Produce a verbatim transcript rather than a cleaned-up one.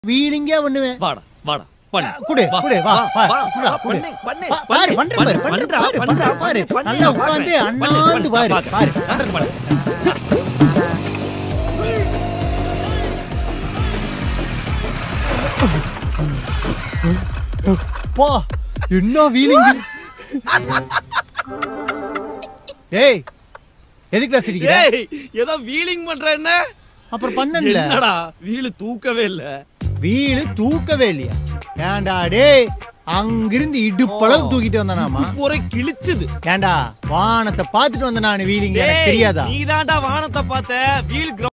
வீலிங்கே பண்ணுவேன். வாடா வாடா பண்ணு குடு குடு வா வா வா பண்ணு பண்ணு பாரு பண்ற பாரு பண்ற பண்ற பாரு நல்லா உட்கார்ந்து அண்ணாந்து பாரு பாரு போ என்ன வீலிங். ஏய் எதுக்குடா சிரிக்கிற? ஏய் ஏதோ வீலிங் பண்ற என்ன அப்புறம் பண்ணல. என்னடா வீல் தூக்கவே இல்ல. வீல் தூக்கவே இல்லையா? ஏண்டா டேய் அங்கிருந்து இடுப்பளவு தூக்கிட்டு வந்தானாமா? ஒரே கிழிச்சுது. ஏண்டா வானத்தை பார்த்துட்டு வந்த நான் வீலிங் எனக்கு தெரியாதா? நீதான்டா வானத்தை பார்த்த வீல்